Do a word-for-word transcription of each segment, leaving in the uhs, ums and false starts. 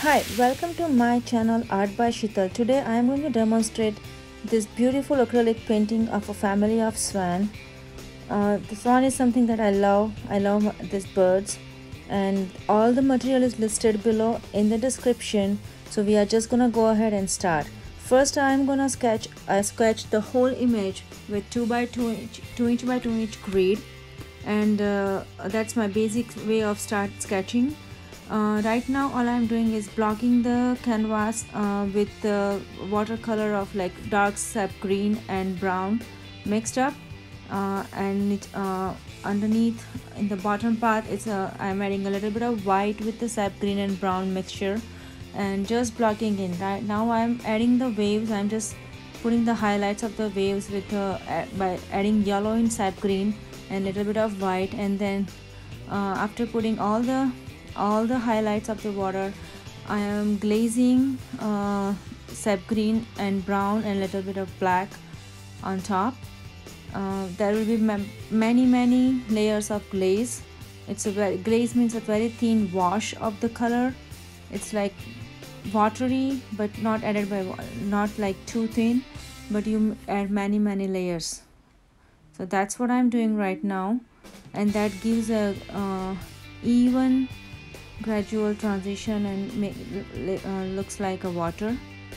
Hi, welcome to my channel Art by Sheetal. Today I am going to demonstrate this beautiful acrylic painting of a family of swan. Uh, the swan is something that I love. I love these birds, and all the material is listed below in the description. So we are just gonna go ahead and start. First I am gonna sketch I sketch the whole image with two by two inch two inch by two inch grid, and uh, that's my basic way of start sketching. Uh, right now all I'm doing is blocking the canvas uh, with the watercolor of like dark sap green and brown mixed up, uh, and it, uh, underneath in the bottom part it's uh, I'm adding a little bit of white with the sap green and brown mixture and just blocking in. Right now I'm adding the waves. I'm just putting the highlights of the waves with uh, by adding yellow in sap green and little bit of white, and then uh, after putting all the all the highlights of the water, I am glazing uh, sap green and brown and little bit of black on top. Uh, there will be many many layers of glaze. It's a very glaze means a very thin wash of the color. It's like watery but not added by not like too thin, but you add many many layers. So that's what I'm doing right now, and that gives a uh, even gradual transition and make, uh, looks like a water.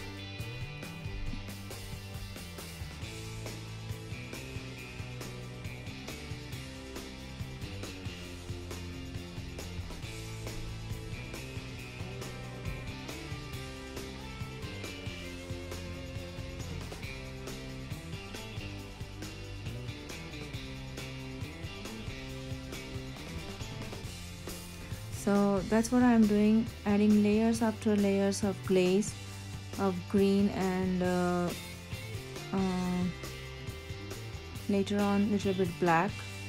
So that's what I'm doing, adding layers after layers of glaze of green, and uh, uh, later on little bit black.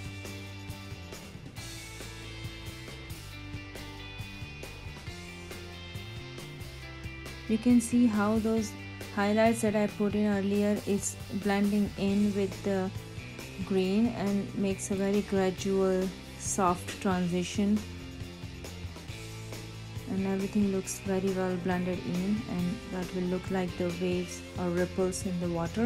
You can see how those highlights that I put in earlier is blending in with the green and makes a very gradual soft transition, and everything looks very well blended in, and that will look like the waves or ripples in the water.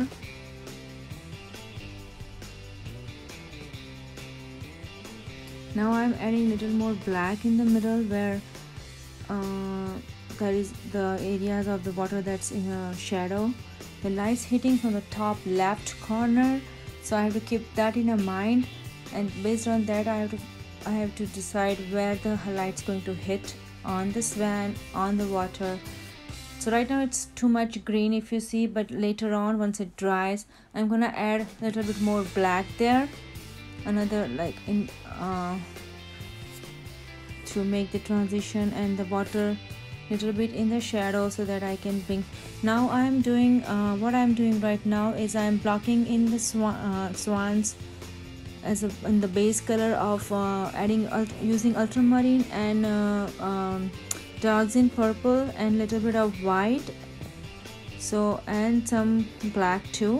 Now I'm adding little more black in the middle where uh, there is the areas of the water that's in a shadow. The light's hitting from the top left corner, so I have to keep that in mind, and based on that I have to I have to decide where the light's going to hit on the swan, on the water. So right now it's too much green if you see, but later on once it dries I'm gonna add a little bit more black there, another like in uh, to make the transition and the water little bit in the shadow so that I can bring. Now I'm doing uh, what I'm doing right now is I'm blocking in the swan, uh, swans as a, in the base color of uh, adding ult using ultramarine and uh, um, darks in purple and little bit of white, so and some black too.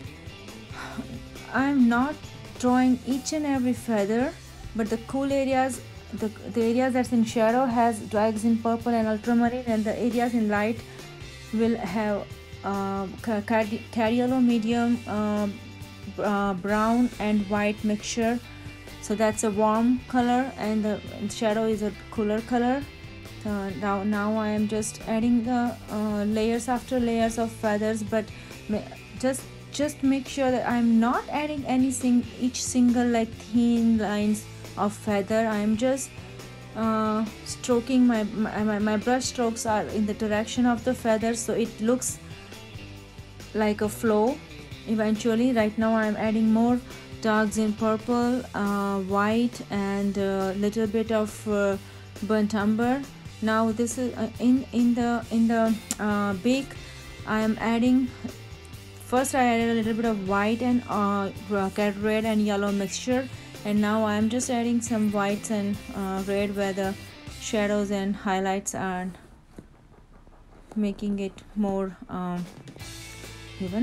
I'm not drawing each and every feather, but the cool areas, the, the areas that's in shadow has darks in purple and ultramarine, and the areas in light will have uh, carry yellow medium uh, Uh, brown and white mixture, so that's a warm color, and the shadow is a cooler color. Uh, now now I am just adding the uh, layers after layers of feathers, but just just make sure that I'm not adding any sing each single like thin lines of feather. I am just uh, stroking my, my my brush strokes are in the direction of the feathers, so it looks like a flow eventually. Right now I'm adding more darks in purple, uh, white, and a little bit of uh, burnt umber. Now this is uh, in in the in the uh, beak. I am adding, first I added a little bit of white and uh, red and yellow mixture, and now I am just adding some whites and uh, red where the shadows and highlights are, making it more um, even.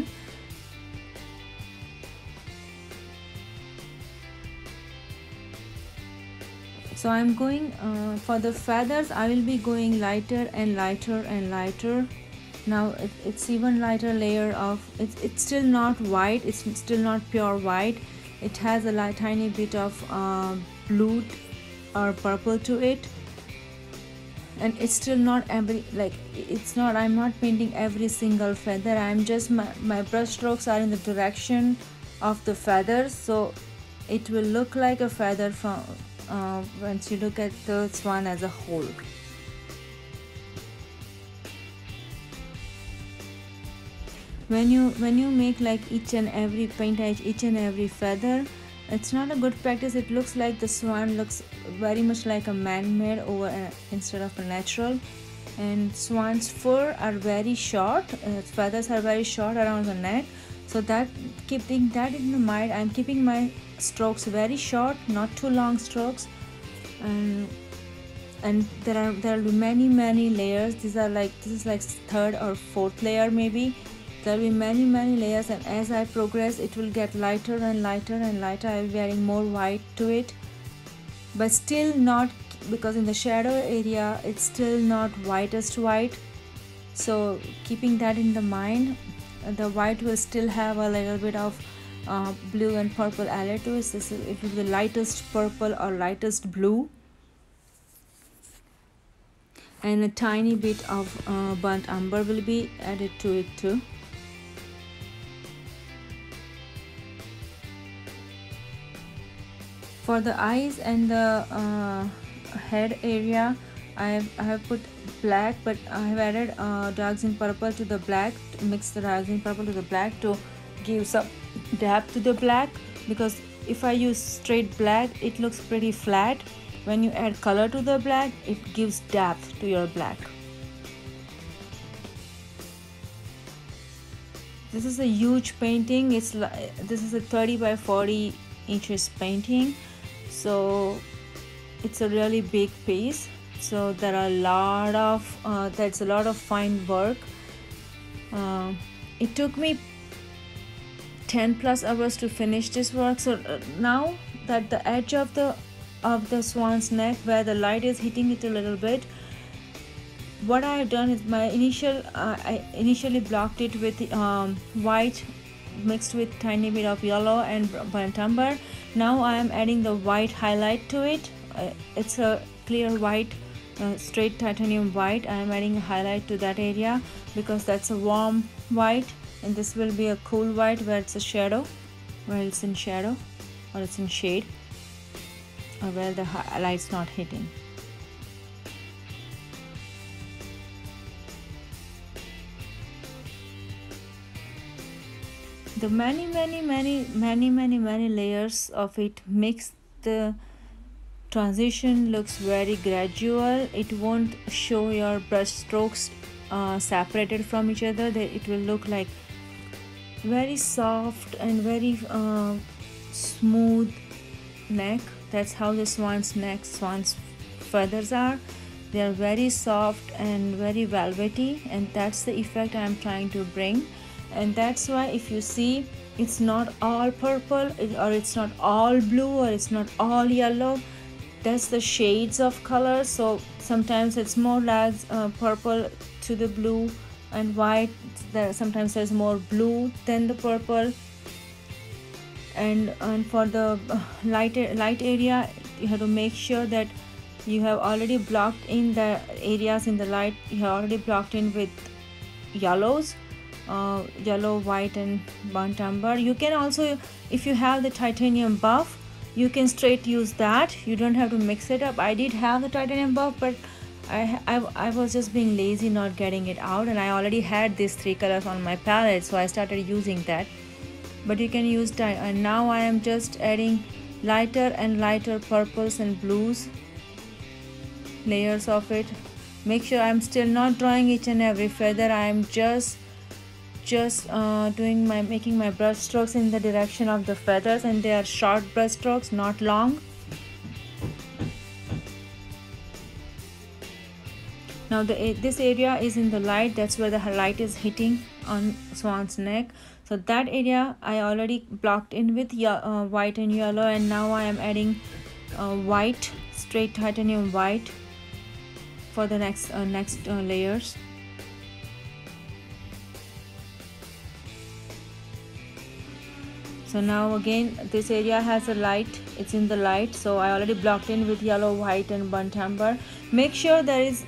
So I'm going uh, for the feathers. I will be going lighter and lighter and lighter. Now it, it's even lighter layer of it's, it's still not white, it's still not pure white. It has a light, tiny bit of uh, blue or purple to it, and it's still not every like it's not I'm not painting every single feather. I'm just my, my brush strokes are in the direction of the feathers, so it will look like a feather from uh, once you look at the swan as a whole. When you when you make like each and every paint each and every feather, it's not a good practice. It looks like the swan looks very much like a man-made over uh, instead of a natural. And swan's fur are very short, uh, feathers are very short around the neck, so that keeping that in mind, I'm keeping my strokes very short, not too long strokes. And and there are there will be many many layers. These are like this is like third or fourth layer maybe. There will be many many layers, and as I progress it will get lighter and lighter and lighter. I will be adding more white to it, but still not, because in the shadow area it's still not whitest white. So keeping that in the mind, the white will still have a little bit of uh, blue and purple allied to it. This is, it will be the lightest purple or lightest blue, and a tiny bit of uh, burnt umber will be added to it too. For the eyes and the uh, head area, I have, I have put black, but I have added uh, Dioxazine purple to the black, to mix the Dioxazine purple to the black to give some depth to the black, because if I use straight black it looks pretty flat. When you add color to the black, it gives depth to your black. This is a huge painting. It's like this is a thirty by forty inches painting, so it's a really big piece. So there are a lot of uh, that's a lot of fine work. Uh, it took me ten plus hours to finish this work. So uh, now that the edge of the of the swan's neck, where the light is hitting it a little bit, what I have done is my initial uh, I initially blocked it with um, white mixed with tiny bit of yellow and burnt umber. Now I am adding the white highlight to it. Uh, it's a clear white, uh, straight titanium white. I am adding a highlight to that area because that's a warm white, and this will be a cool white where it's a shadow, where it's in shadow or it's in shade, or where the light's not hitting. The many many many many many many layers of it makes the transition looks very gradual. It won't show your brush strokes uh, separated from each other. It will look like very soft and very uh, smooth neck. That's how the swan's neck, swan's feathers are. They are very soft and very velvety, and that's the effect I am trying to bring. And that's why if you see, it's not all purple, or it's not all blue, or it's not all yellow. That's the shades of color. So sometimes it's more like uh, purple to the blue and white. There sometimes there's more blue than the purple. And and for the light light area, you have to make sure that you have already blocked in the areas in the light. You have already blocked in with yellows. Uh, yellow, white and burnt umber. You can also, if you have the titanium buff, you can straight use that. You don't have to mix it up. I did have the titanium buff, but I, I, I was just being lazy not getting it out, and I already had these three colors on my palette, so I started using that. But you can use that, and now I am just adding lighter and lighter purples and blues, layers of it. Make sure I'm still not drawing each and every feather. I am just just uh, doing my making my brush strokes in the direction of the feathers, and they are short brush strokes, not long. Now the this area is in the light. That's where the light is hitting on swan's neck. So that area I already blocked in with uh, white and yellow, and now I am adding uh, white, straight titanium white for the next uh, next uh, layers. So now again this area has a light, it's in the light, so I already blocked in with yellow, white and burnt umber. Make sure there is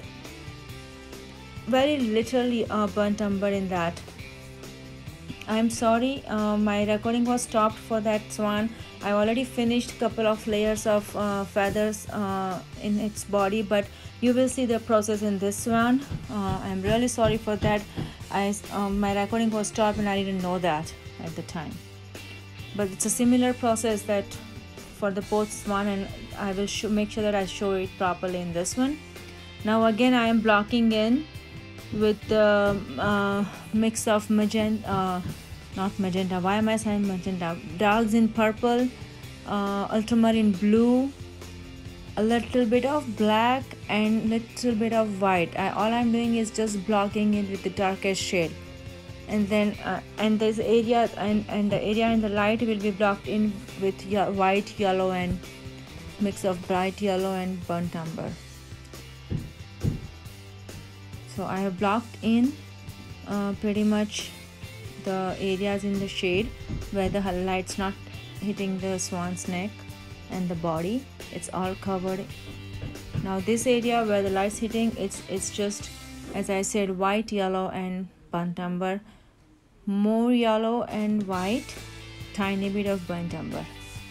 very little uh, burnt umber in that. I'm sorry, uh, my recording was stopped for that swan. I already finished couple of layers of uh, feathers uh, in its body, but you will see the process in this swan. uh, I'm really sorry for that. I um, my recording was stopped and I didn't know that at the time, but it's a similar process that for the both swan, and I will show, make sure that I show it properly in this one. Now again I am blocking in with the uh, mix of magenta, uh, not magenta, why am I saying magenta, darks in purple, uh, ultramarine blue, a little bit of black and little bit of white. I, all I'm doing is just blocking it with the darkest shade, and then uh, and this area and, and the area in the light will be blocked in with ye white, yellow and mix of bright yellow and burnt umber. So I have blocked in uh, pretty much the areas in the shade where the light's not hitting the swan's neck and the body. It's all covered. Now this area where the light's hitting, it's it's just, as I said, white, yellow and burnt umber. More yellow and white, tiny bit of burnt umber.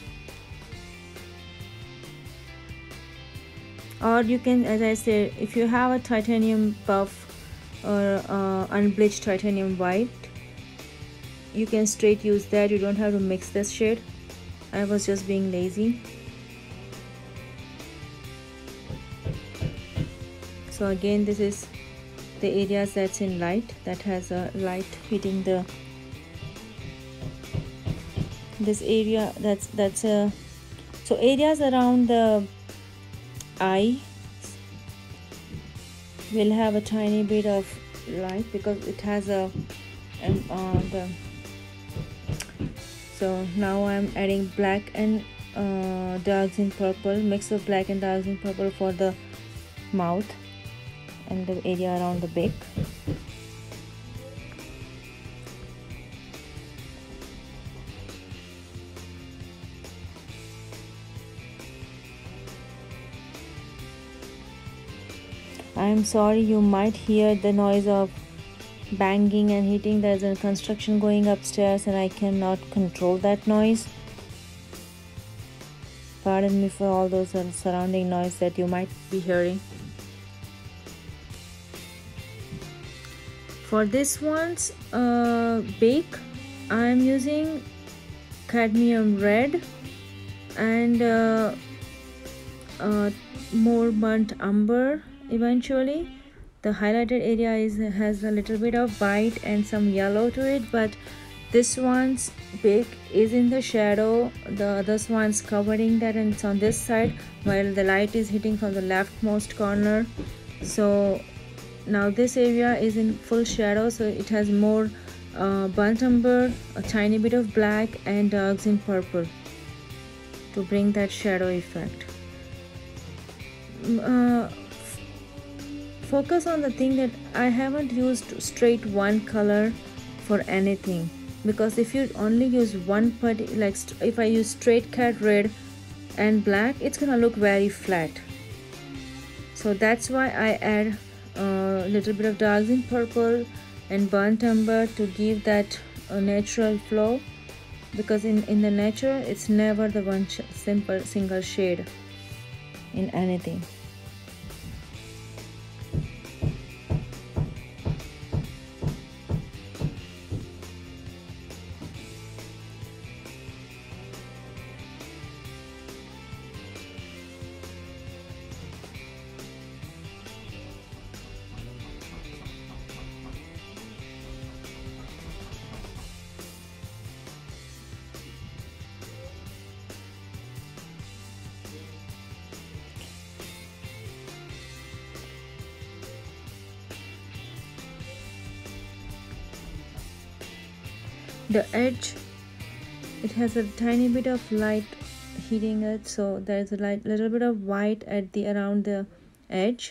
Or you can, as I said, if you have a titanium buff or uh, unbleached titanium white, you can straight use that. You don't have to mix this shade. I was just being lazy. So again, this is the areas that's in light, that has a light hitting the this area, that's that's a so areas around the eye will have a tiny bit of light because it has a um, uh, the so now I'm adding black and uh, darks in purple, mix of black and darks in purple for the mouth and the area around the beak. I'm sorry, you might hear the noise of banging and hitting. There's a construction going upstairs and I cannot control that noise. Pardon me for all those surrounding noise that you might be hearing. For this one's uh, bake, I'm using cadmium red and uh, uh, more burnt umber. Eventually the highlighted area is has a little bit of white and some yellow to it, but this one's bake is in the shadow, the other one's covering that, and it's on this side while the light is hitting from the leftmost corner. So now this area is in full shadow, so it has more uh, burnt umber, a tiny bit of black and darks in purple to bring that shadow effect. Uh, focus on the thing that I haven't used straight one color for anything, because if you only use one party, like if I use straight cat red and black, it's gonna look very flat. So that's why I add a little bit of darks in purple and burnt umber to give that a natural flow, because in in the nature it's never the one simple single shade in anything. The edge, it has a tiny bit of light heating it, so there's a light, little bit of white at the around the edge.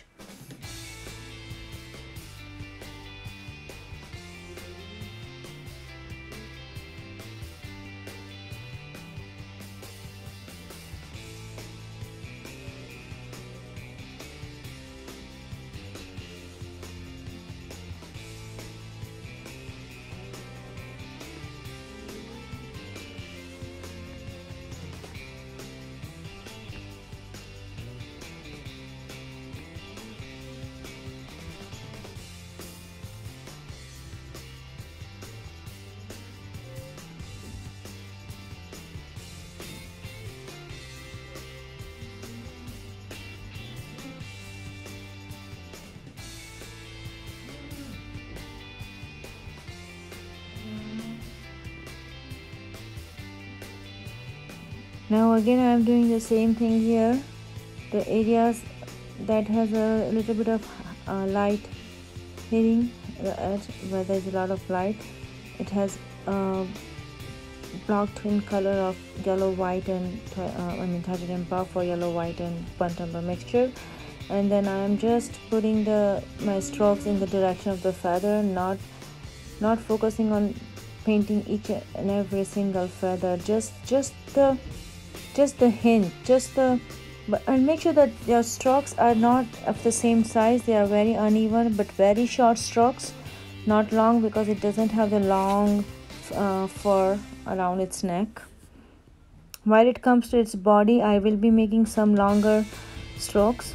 Now again I am doing the same thing here. The areas that has a little bit of uh, light hitting the edge, where there is a lot of light, it has uh, blocked in color of yellow, white and uh, I mean titanium buff or yellow, white and burnt umber mixture. And then I am just putting the my strokes in the direction of the feather, not not focusing on painting each and every single feather, just just the just the hint, just the but and make sure that your strokes are not of the same size. They are very uneven but very short strokes, not long, because it doesn't have the long uh, fur around its neck. While it comes to its body, I will be making some longer strokes.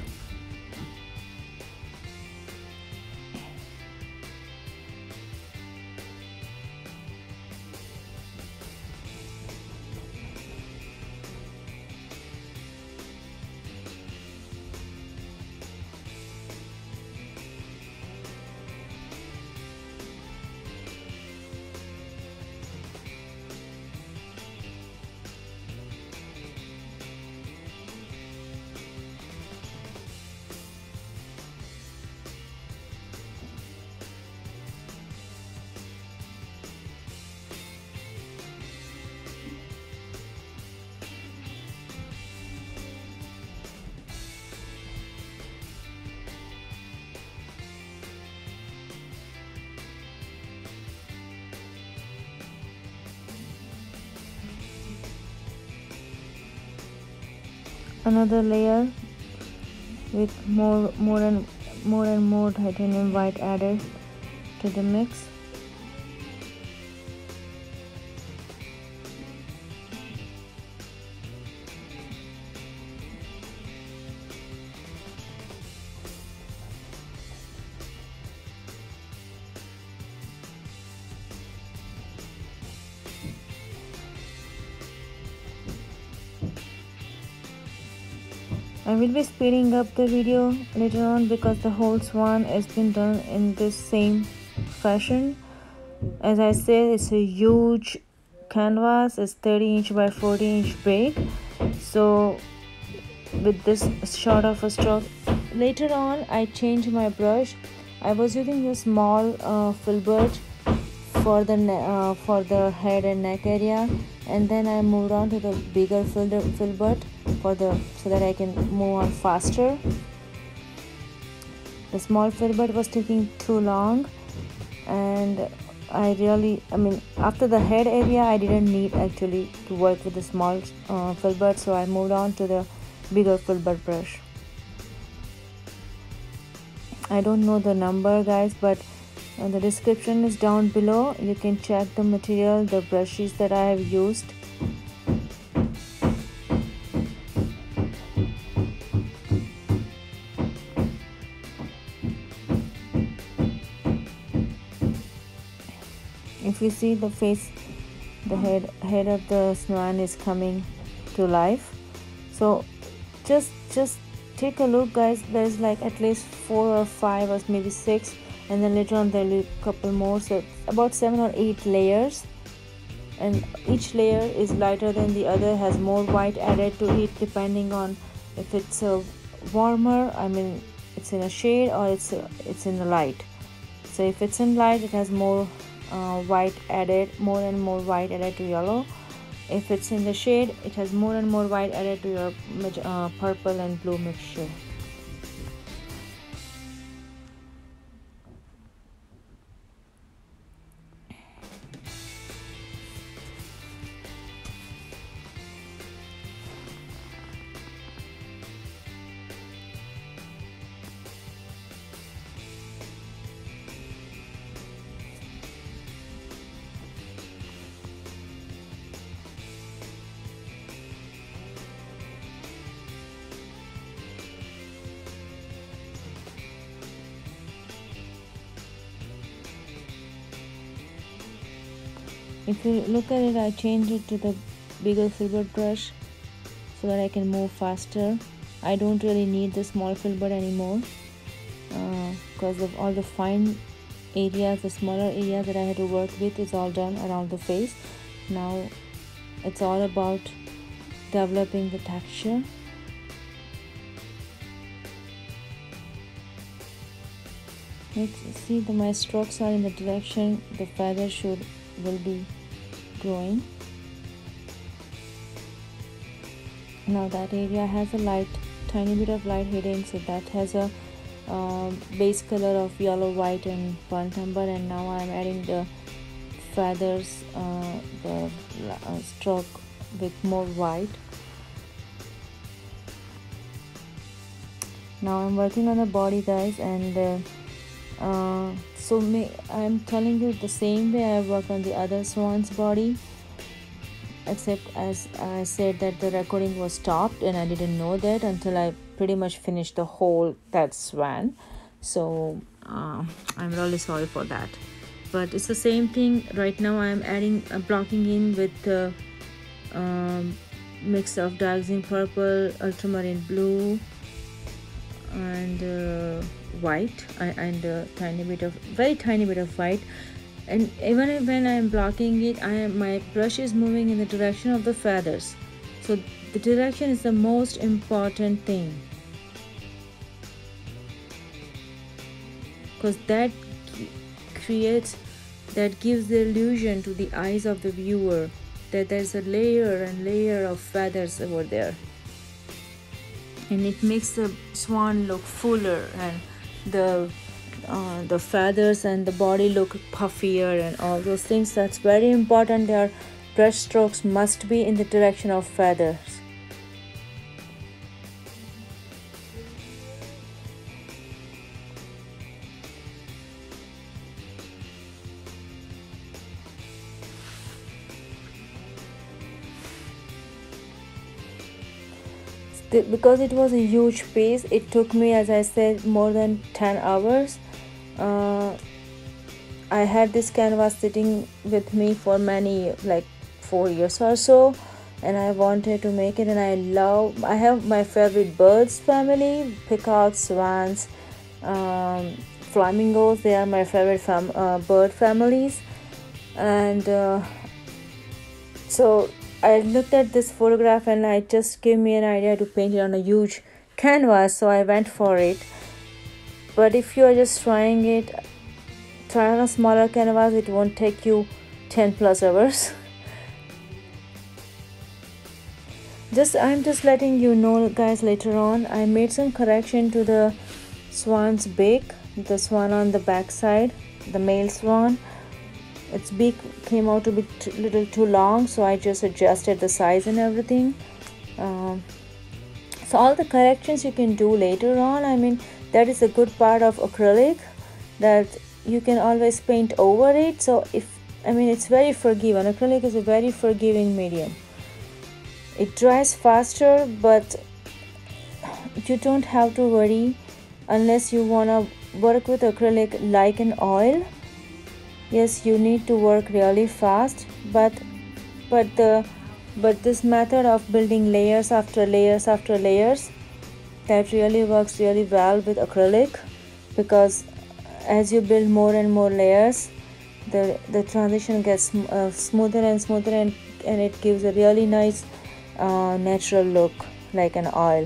Another layer with more more and more and more titanium white added to the mix. I will be speeding up the video later on because the whole swan has been done in this same fashion. As I said, it's a huge canvas. It's thirty inch by forty inch big. So with this short of a stroke, later on I changed my brush. I was using a small uh, filbert for the uh, for the head and neck area, and then I moved on to the bigger filbert for the so that I can move on faster. The small filbert was taking too long, and I really I mean after the head area I didn't need actually to work with the small uh, filbert, so I moved on to the bigger filbert brush. I don't know the number, guys, but uh, the description is down below. You can check the material, the brushes that I have used. If you see the face, the head head of the swan is coming to life. So just just take a look, guys. There's like at least four or five or maybe six, and then later on there'll be a couple more, so about seven or eight layers, and each layer is lighter than the other, has more white added to it depending on if it's a warmer, I mean it's in a shade, or it's a, it's in the light. So if it's in light, it has more uh, white added, more and more white added to yellow. If it's in the shade, it has more and more white added to your uh, purple and blue mixture. If you look at it, I changed it to the bigger filbert brush so that I can move faster. I don't really need the small filbert anymore because uh, of all the fine areas, the smaller areas that I had to work with is all done around the face. Now it's all about developing the texture. Let's see that my strokes are in the direction the feather should will be growing. Now that area has a light, tiny bit of light hitting, so that has a uh, base color of yellow, white and burnt umber. And now I'm adding the feathers, uh, the uh, stroke with more white. Now I'm working on the body, guys, and uh, uh, so may, I'm telling you the same way I work on the other swan's body, except as I said that the recording was stopped and I didn't know that until I pretty much finished the whole that swan. So uh, I'm really sorry for that, but it's the same thing. Right now I'm adding uh, blocking in with the um, mix of dioxazine purple, ultramarine blue and uh, white and a tiny bit of very tiny bit of white. And even when I'm blocking it, I am my brush is moving in the direction of the feathers, so the direction is the most important thing, because that creates that gives the illusion to the eyes of the viewer that there's a layer and layer of feathers over there, and it makes the swan look fuller and the uh, the feathers and the body look puffier and all those things. That's very important. Their brush strokes must be in the direction of feathers. Because it was a huge piece, it took me, as I said, more than ten hours. uh, I had this canvas sitting with me for many, like four years or so, and I wanted to make it. And I love I have my favorite birds family: peacocks, swans, um, flamingos. They are my favorite fam uh, bird families. And uh, so I looked at this photograph and it just gave me an idea to paint it on a huge canvas, so I went for it. But if you are just trying it, try on a smaller canvas, it won't take you ten plus hours. Just I'm just letting you know, guys, later on I made some correction to the swan's beak, the swan on the back side, the male swan. Its beak came out to be a little too long, so I just adjusted the size and everything. Um, so all the corrections you can do later on. I mean, that is a good part of acrylic, that you can always paint over it. So if I mean, it's very forgiving. Acrylic is a very forgiving medium. It dries faster, but you don't have to worry unless you want to work with acrylic like an oil. Yes, you need to work really fast, but but the but this method of building layers after layers after layers, that really works really well with acrylic, because as you build more and more layers, the the transition gets uh, smoother and smoother, and, and it gives a really nice uh, natural look like an oil.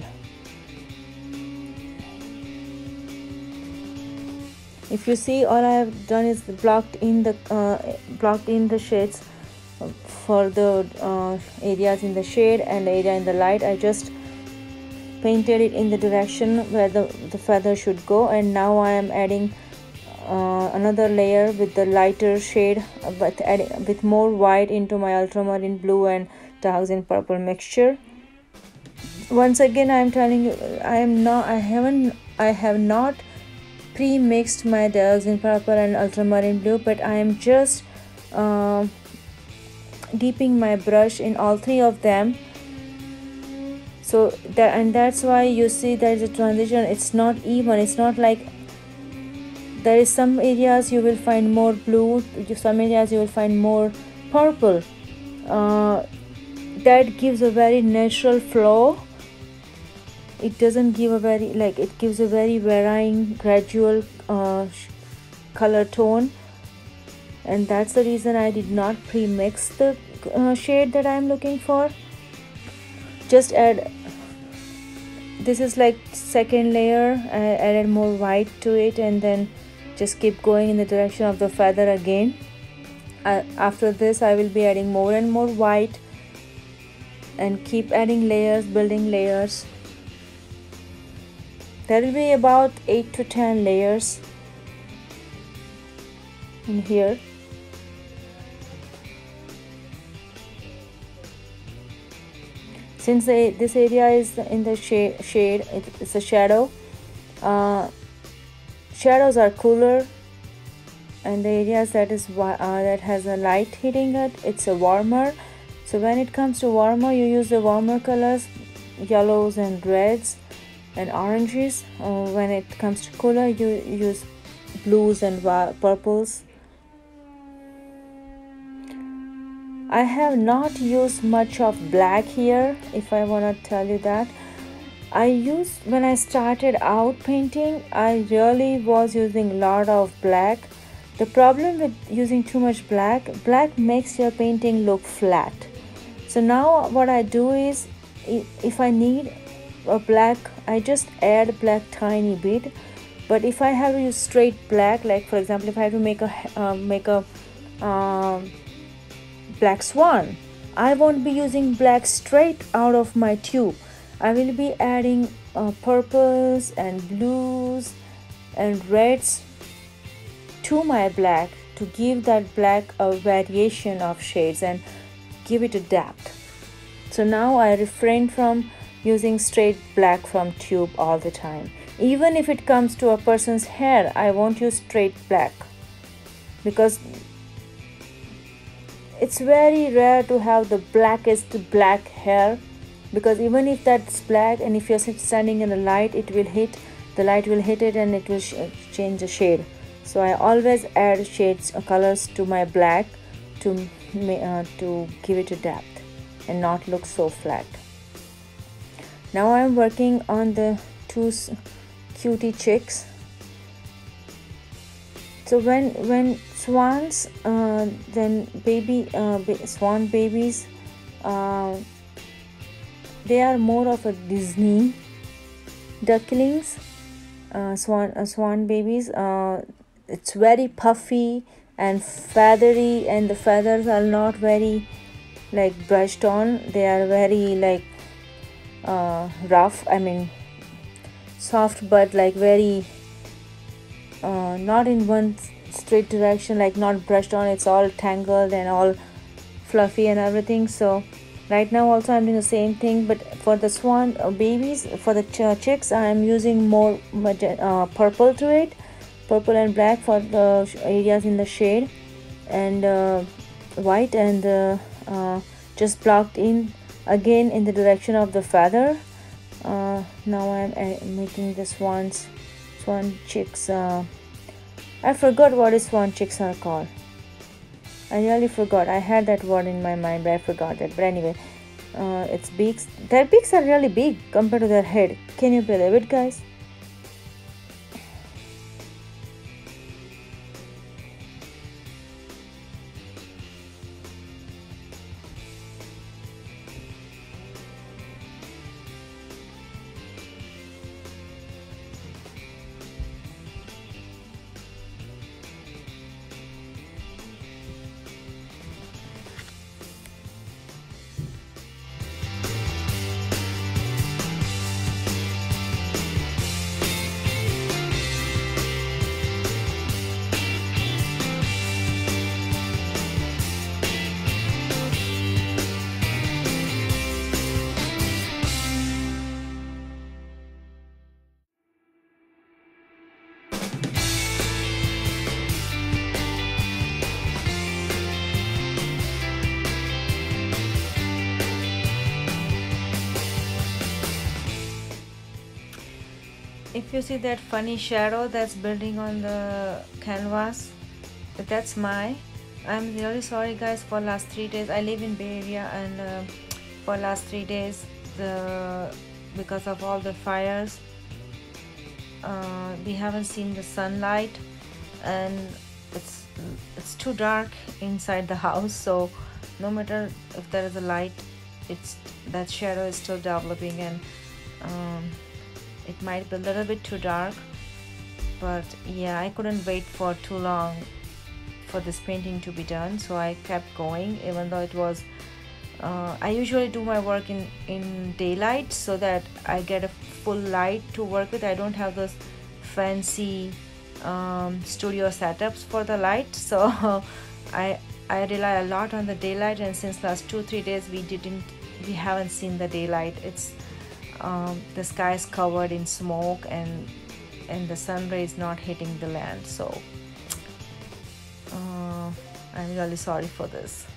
If you see, all I have done is blocked in the uh, blocked in the shades for the uh, areas in the shade and the area in the light. I just painted it in the direction where the, the feather should go, and now I am adding uh, another layer with the lighter shade, uh, but adding with more white into my ultramarine blue and dioxazine purple mixture. Once again, I am telling you, I am not I haven't I have not pre-mixed my dioxazine purple and ultramarine blue, but I am just uh, dipping my brush in all three of them. So that, and that's why you see there is a transition. It's not even, it's not like there is some areas you will find more blue, some areas you will find more purple. Uh, that gives a very natural flow. It doesn't give a very like it gives a very varying gradual uh, color tone, and that's the reason I did not pre-mix the uh, shade that I'm looking for. Just add, this is like second layer, I added more white to it, and then just keep going in the direction of the feather again. Uh, after this I will be adding more and more white and keep adding layers, building layers. There will be about eight to ten layers in here. Since the, this area is in the shade, shade it, it's a shadow. Uh, shadows are cooler, and the areas that is uh, that has a light hitting it, it's a warmer. So when it comes to warmer, you use the warmer colors, yellows and reds and oranges. Uh, when it comes to cooler, you use blues and purples. I have not used much of black here, if I want to tell you that. I used, when I started out painting, I really was using a lot of black. The problem with using too much black, black makes your painting look flat. So now what I do is, if I need a black, I just add black tiny bit. But if I have to use straight black, like for example, if I have to make a uh, make a um, black swan, I won't be using black straight out of my tube. I will be adding uh, purples and blues and reds to my black to give that black a variation of shades and give it a depth. So now I refrain from using straight black from tube all the time. Even if it comes to a person's hair, I won't use straight black, because it's very rare to have the blackest black hair. Because even if that's black, and if you're standing in the light, it will hit the light will hit it and it will sh change the shade. So I always add shades or colors to my black to uh, to give it a depth and not look so flat. Now I'm working on the two cutie chicks. So when when swans, uh, then baby uh, swan babies, uh, they are more of a Disney ducklings. Uh, swan uh, swan babies. Uh, it's very puffy and feathery, and the feathers are not very like brushed on. They are very like uh, rough. I mean, soft, but like very uh, not in one straight direction, like not brushed on. It's all tangled and all fluffy and everything. So right now also I'm doing the same thing, but for the swan uh, babies, for the ch chicks, I am using more uh, purple to it, purple and black for the areas in the shade, and uh, white, and uh, uh, just blocked in again in the direction of the feather. Uh, now I'm uh, making the swans, swan chicks. Uh, I forgot what is swan chicks are called. I really forgot. I had that word in my mind, but I forgot it. But anyway, uh, its beaks. Their beaks are really big compared to their head. Can you believe it, guys? If you see that funny shadow that's building on the canvas, that's my. I'm really sorry guys for last three days. I live in Bay Area, and uh, for last three days, the because of all the fires, uh, we haven't seen the sunlight, and it's it's too dark inside the house. So no matter if there is a light, it's that shadow is still developing, and um, it might be a little bit too dark. But yeah, I couldn't wait for too long for this painting to be done, so I kept going even though it was uh, I usually do my work in in daylight so that I get a full light to work with. I don't have those fancy um, studio setups for the light, so I I rely a lot on the daylight, and since last two three days we didn't we haven't seen the daylight. It's um, the sky is covered in smoke, and and the sun rays not hitting the land, so uh, I'm really sorry for this.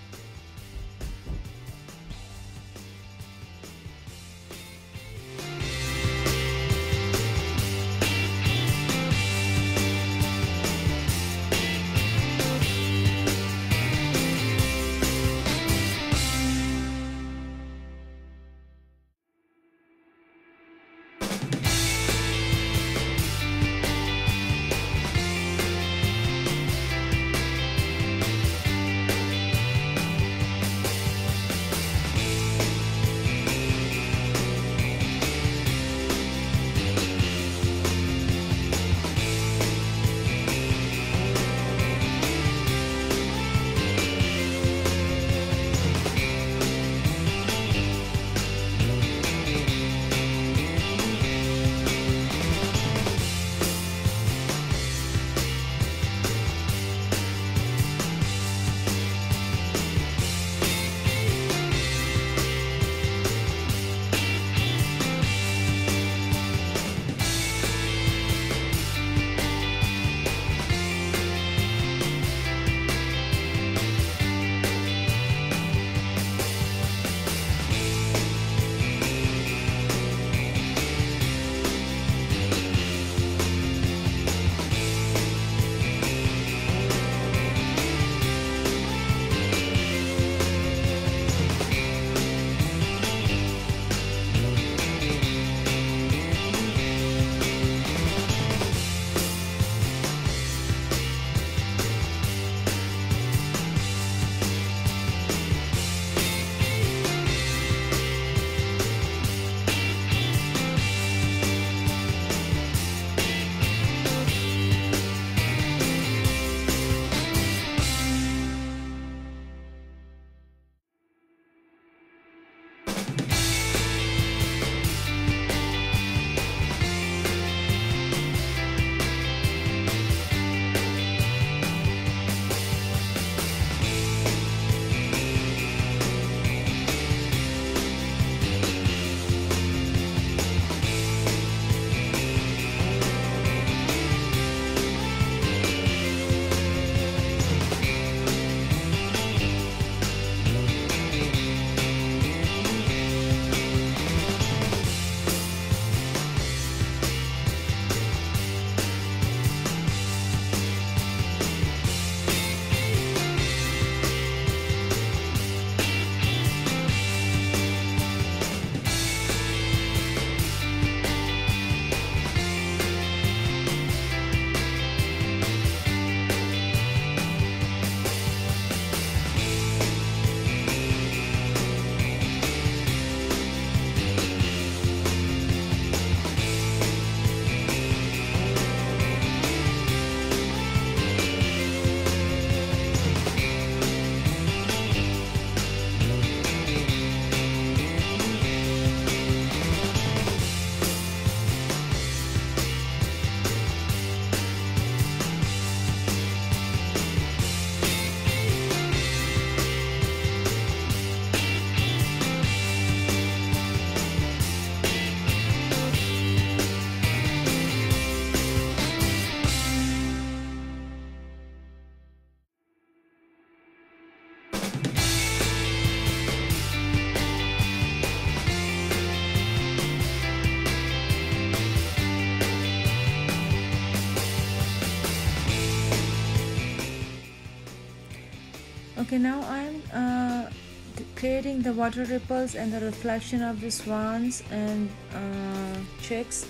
Okay, now I'm uh, creating the water ripples and the reflection of the swans and uh, chicks.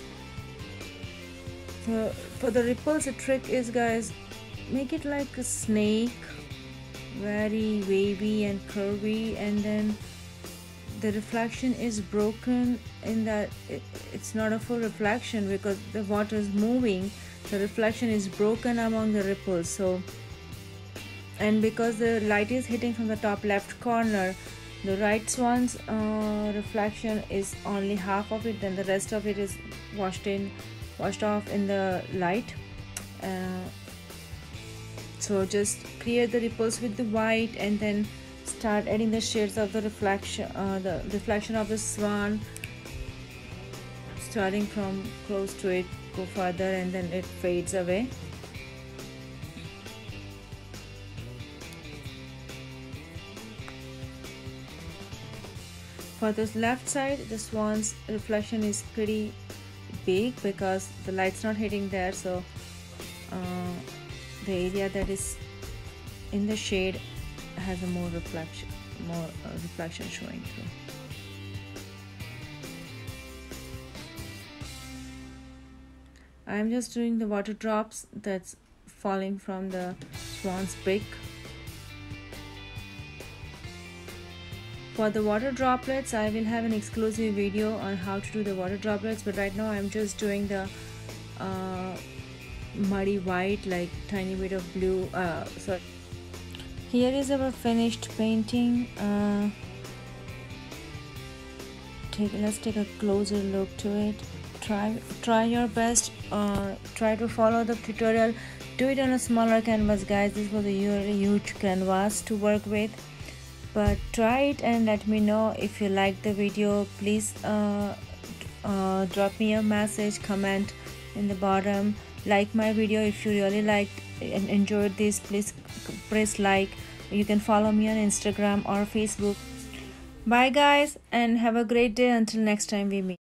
For, for the ripples, the trick is, guys, make it like a snake, very wavy and curvy, and then the reflection is broken in that it, it's not a full reflection because the water is moving. The reflection is broken among the ripples. So, and because the light is hitting from the top left corner, the right swan's uh, reflection is only half of it, then the rest of it is washed in washed off in the light. uh, so just create the ripples with the white and then start adding the shades of the reflection uh, the reflection of the swan, starting from close to it, go further, and then it fades away. For this left side, the swan's reflection is pretty big because the light's not hitting there, so uh, the area that is in the shade has a more reflection more uh, reflection showing through. I'm just doing the water drops that's falling from the swan's beak. For the water droplets, I will have an exclusive video on how to do the water droplets, but right now I'm just doing the uh, muddy white, like tiny bit of blue. Uh, sorry. Here is our finished painting. Uh, take, let's take a closer look to it. Try, try your best. Uh, try to follow the tutorial. Do it on a smaller canvas, guys. This was a huge canvas to work with. But try it and let me know if you like the video. Please uh, uh, drop me a message, comment in the bottom. Like my video if you really liked and enjoyed this. Please press like. You can follow me on Instagram or Facebook. Bye guys, and have a great day until next time we meet.